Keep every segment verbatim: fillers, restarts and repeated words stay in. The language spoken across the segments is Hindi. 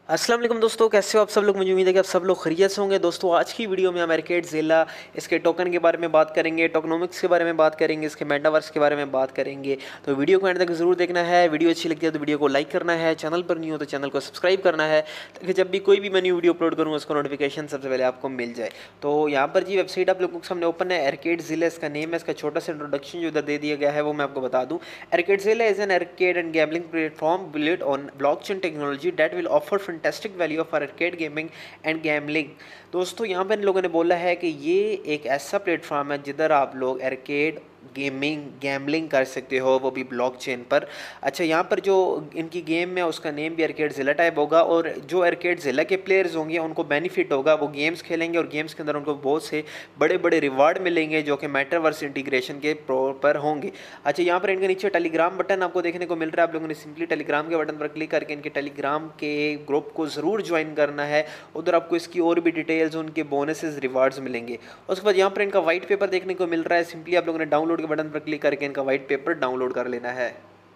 अस्सलाम वालेकुम दोस्तों, कैसे हो आप सब लोग। मुझे उम्मीद है कि आप सब लोग खैरियत से होंगे। दोस्तों आज की वीडियो में हम आर्केडज़िला इसके टोकन के बारे में बात करेंगे, टोकनोमिक्स के बारे में बात करेंगे, इसके मेटावर्स के बारे में बात करेंगे। तो वीडियो को एंड तक जरूर देखना है। वीडियो अच्छी लगती है तो वीडियो को लाइक करना है, चैनल पर नहीं हो तो चैनल को सब्सक्राइब करना है ताकि जब भी कोई भी मैं न्यू वीडियो अपलोड करूँ उसका नोटिफिकेशन सबसे पहले आपको मिल जाए। तो यहाँ पर जी वेबसाइट आप लोगों के सामने ओपन है, आर्केडज़िला इसका नेम है। इसका छोटा सा इंट्रोडक्शन जो इधर दे दिया गया है वो मैं आपको बता दूँ। Arcadezilla is an arcade and gambling platform built on blockchain technology that will offer fantastic value of arcade gaming and gambling. दोस्तों यहाँ पर इन लोगों ने बोला है कि ये एक ऐसा प्लेटफॉर्म है जिधर आप लोग आर्केड गेमिंग गैम्बलिंग कर सकते हो, वो भी ब्लॉकचेन पर। अच्छा, यहाँ पर जो इनकी गेम है उसका नेम भी आर्केडज़िला टाइप होगा और जो आर्केडज़िला के प्लेयर्स होंगे उनको बेनिफिट होगा, वो गेम्स खेलेंगे और गेम्स के अंदर उनको बहुत से बड़े बड़े रिवार्ड मिलेंगे जो कि मेटावर्स इंटीग्रेशन के पर होंगे। अच्छा, यहाँ पर इनके नीचे टेलीग्राम बटन आपको देखने को मिल रहा है। आप लोगों ने सिंपली टेलीग्राम के बटन पर क्लिक करके इनके टेलीग्राम के ग्रुप को ज़रूर ज्वाइन करना है। उधर आपको इसकी और भी डिटेल्स, उनके बोनसेस, रिवार्ड्स मिलेंगे। उसके बाद यहाँ पर इनका व्हाइट पेपर देखने को मिल रहा है। सिंपली आप लोगों ने डाउनलोड के बटन पर क्लिक करके इनका व्हाइट पेपर डाउनलोड कर लेना है।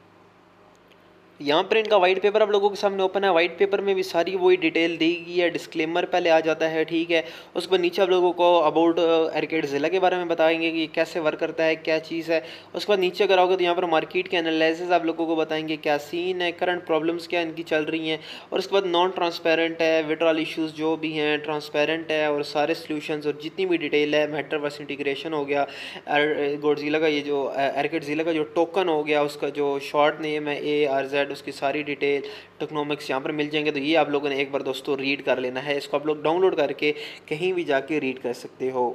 यहाँ पर इनका व्हाइट पेपर आप लोगों के सामने ओपन है। व्हाइट पेपर में भी सारी वही डिटेल दी गई है। डिस्क्लेमर पहले आ जाता है, ठीक है। उसके बाद नीचे आप लोगों को अबाउट आर्केडज़िला के बारे में बताएंगे कि कैसे वर्क करता है, क्या चीज़ है। उसके बाद नीचे अगर आओगे तो यहाँ पर मार्केट के एनालिसिस आप लोगों को बताएंगे, क्या सीन है, करंट प्रॉब्लम्स क्या इनकी चल रही हैं। और उसके बाद नॉन ट्रांसपेरेंट है, विड्रॉल इशूज़ जो भी हैं ट्रांसपेरेंट है, और सारे सोल्यूशंस और जितनी भी डिटेल है, मेटावर्स इंटीग्रेशन हो गया, गोडज़िला का ये जो आर्केडज़िला का जो टोकन हो गया उसका जो शॉर्ट नेम है ए आर जेड, उसकी सारी डिटेल टोकनोमिक्स यहाँ पर मिल जाएंगे। तो ये आप लोगों ने एक बार दोस्तों रीड कर लेना है। इसको आप लोग डाउनलोड करके कहीं भी जाके रीड कर सकते हो।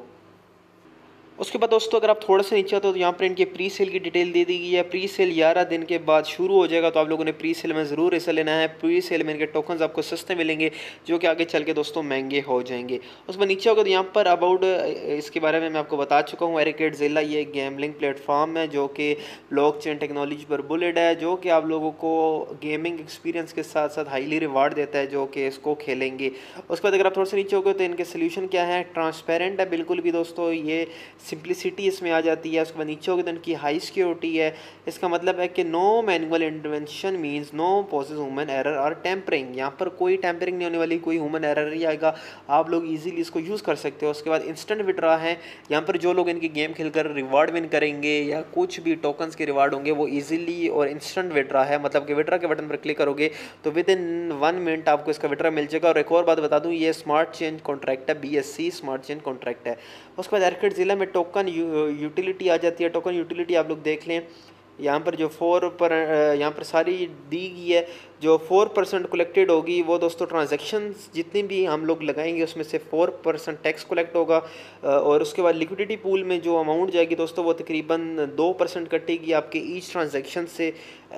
उसके बाद दोस्तों अगर आप थोड़ा सा नीचे आते हो तो यहाँ पर इनके प्री सेल की डिटेल दे दी गई है। प्री सेल ग्यारह दिन के बाद शुरू हो जाएगा, तो आप लोगों ने प्री सेल में ज़रूर हिस्सा लेना है। प्री सेल में इनके टोकन्स आपको सस्ते मिलेंगे जो कि आगे चल के दोस्तों महंगे हो जाएंगे। उसके बाद नीचे होगा तो यहाँ पर अबाउट इसके बारे में मैं आपको बता चुका हूँ। आर्केडज़िला ये गैम्बलिंग प्लेटफॉर्म है जो कि ब्लॉकचेन टेक्नोलॉजी पर बुलेट है, जो कि आप लोगों को गेमिंग एक्सपीरियंस के साथ साथ हाईली रिवार्ड देता है जो कि इसको खेलेंगे। उसके बाद अगर आप थोड़ा सा नीचे होगे तो इनके सोल्यूशन क्या है, ट्रांसपेरेंट है बिल्कुल भी दोस्तों, ये सिंप्लिसिटी इसमें आ जाती है। उसके बाद नीचे होगी तो इनकी हाई सिक्योरिटी है। इसका मतलब है कि no manual intervention means no process human error और टेम्परिंग। यहाँ पर कोई टेम्परिंग नहीं होने वाली, कोई ह्यूमन एरर नहीं आएगा, आप लोग इजीली इसको यूज़ कर सकते हो। उसके बाद इंस्टेंट विड्रॉ है। यहाँ पर जो लोग इनकी गेम खेलकर रिवार्ड विन करेंगे या कुछ भी टोकन्स के रिवार्ड होंगे वो ईजिली और इंस्टेंट विड्रॉ है, मतलब कि विड्रॉ के बटन पर क्लिक करोगे तो विद इन वन मिनट आपको इसका विड्रॉ मिल जाएगा। और एक और बात बता दूँ, ये स्मार्ट चेन कॉन्ट्रैक्ट है, B S C smart chain contract है। उसके बाद आर्केडज़िला में टोकन यूटिलिटी आ जाती है। टोकन यूटिलिटी आप लोग देख लें, यहाँ पर जो फोर पर यहाँ पर सारी दी गई है। जो फोर परसेंट कलेक्टेड होगी वो दोस्तों ट्रांजैक्शंस जितनी भी हम लोग लगाएंगे उसमें से फोर परसेंट टैक्स कलेक्ट होगा। और उसके बाद लिक्विडिटी पूल में जो अमाउंट जाएगी दोस्तों वो तकरीबन दो परसेंट कटेगी आपके ईच ट्रांजैक्शन से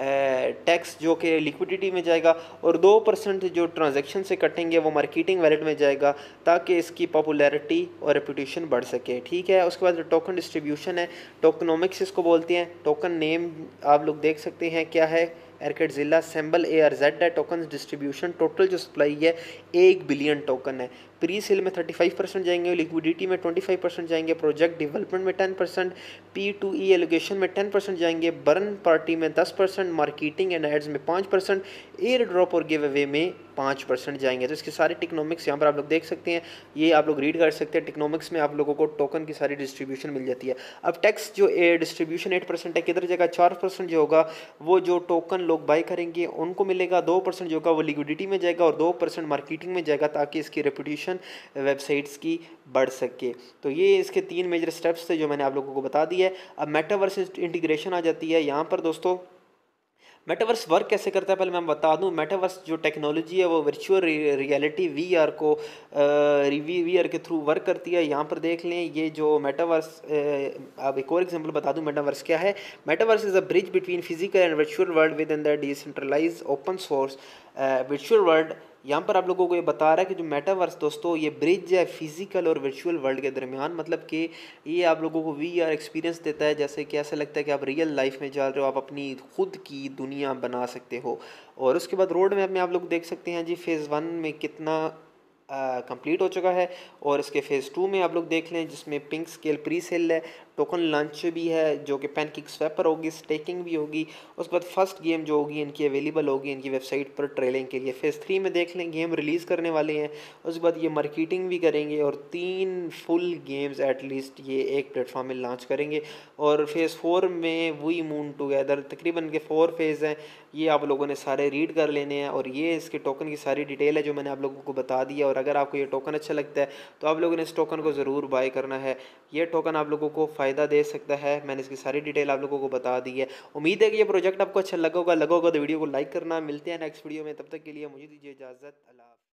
टैक्स जो कि लिक्विडिटी में जाएगा, और दो परसेंट जो ट्रांजैक्शन से कटेंगे वो मार्केटिंग वैलेट में जाएगा ताकि इसकी पॉपुलैरिटी और रेपुटेशन बढ़ सके, ठीक है। उसके बाद टोकन डिस्ट्रीब्यूशन है, टोकनोमिक्स इसको बोलते हैं। टोकन नेम आप लोग देख सकते हैं क्या है, Arcadezilla, symbol A R Z है। टोकन डिस्ट्रीब्यूशन टोटल जो सप्लाई है एक बिलियन टोकन है। प्री सेल में थर्टी फाइव परसेंट जाएंगे, लिक्विडिटी में ट्वेंटी फाइव परसेंट जाएंगे, प्रोजेक्ट डेवलपमेंट में ten percent, P two E allocation में टेन परसेंट जाएंगे, बर्न पार्टी में दस परसेंट, मार्केटिंग एंड एड्स में पाँच परसेंट, एयर ड्रॉप और गिव अवे में पाँच परसेंट जाएंगे। तो इसके सारे टिक्नोमिक्स यहाँ पर आप लोग देख सकते हैं, ये आप लोग रीड कर सकते हैं। टिक्नोमिक्स में आप लोगों को टोकन की सारी डिस्ट्रीब्यूशन मिल जाती है। अब टैक्स जो डिस्ट्रीब्यूशन एट परसेंट है किधर जाएगा, चार परसेंट जो होगा वो जो टोकन लोग बाई करेंगे उनको मिलेगा, दो परसेंट जो होगा वो लिक्विडिटी में जाएगा और दो परसेंट मार्केटिंग में जाएगा ताकि इसकी रेपुटेशन वेबसाइट्स की बढ़ सके। तो ये इसके तीन मेजर स्टेप्स थे जो मैंने आप लोगों को बता दिया है। अब मेटावर्स इंटीग्रेशन आ जाती है। यहाँ पर दोस्तों मेटावर्स वर्क कैसे करता है पहले मैं बता दूं। मेटावर्स जो टेक्नोलॉजी है वो वर्चुअल रियलिटी वी आर को वी वी आर के थ्रू वर्क करती है। यहाँ पर देख लें ये जो मेटावर्स, अब एक और एग्जांपल बता दूं मेटावर्स क्या है। Metaverse is a bridge between physical and virtual world within the decentralized open source virtual world. यहाँ पर आप लोगों को ये बता रहा है कि जो मेटावर्स दोस्तों ये ब्रिज है फिजिकल और वर्चुअल वर्ल्ड के दरमियान, मतलब कि ये आप लोगों को वी आर एक्सपीरियंस देता है, जैसे कि ऐसा लगता है कि आप रियल लाइफ में जा रहे हो, आप अपनी खुद की दुनिया बना सकते हो। और उसके बाद रोड मैप में आप लोग देख सकते हैं जी फेज़ वन में कितना कंप्लीट हो चुका है, और इसके फेज़ टू में आप लोग देख लें जिसमें पिंक स्केल प्री सेल है, टोकन लॉन्च भी है जो कि पैनकेक स्वैप पर होगी, स्टेकिंग भी होगी। उसके बाद फर्स्ट गेम जो होगी इनकी अवेलेबल होगी इनकी वेबसाइट पर ट्रेलिंग के लिए। फेज़ थ्री में देख लें गेम रिलीज़ करने वाले हैं, उसके बाद ये मार्केटिंग भी करेंगे और तीन फुल गेम्स एटलीस्ट ये एक प्लेटफॉर्म में लॉन्च करेंगे। और फेज़ फोर में वी मून टुगेदर, तकरीबन के फोर फेज़ हैं, ये आप लोगों ने सारे रीड कर लेने हैं। और ये इसके टोकन की सारी डिटेल है जो मैंने आप लोगों को बता दिया। और अगर आपको ये टोकन अच्छा लगता है तो आप लोगों ने इस टोकन को ज़रूर बाय करना है। ये टोकन आप लोगों को फ़ायदा दे सकता है, मैंने इसकी सारी डिटेल आप लोगों को बता दी है। उम्मीद है कि ये प्रोजेक्ट आपको अच्छा लगा होगा लगा होगा तो वीडियो को लाइक करना। मिलते हैं नेक्स्ट वीडियो में, तब तक के लिए मुझे दीजिए इजाज़त। अल्लाह।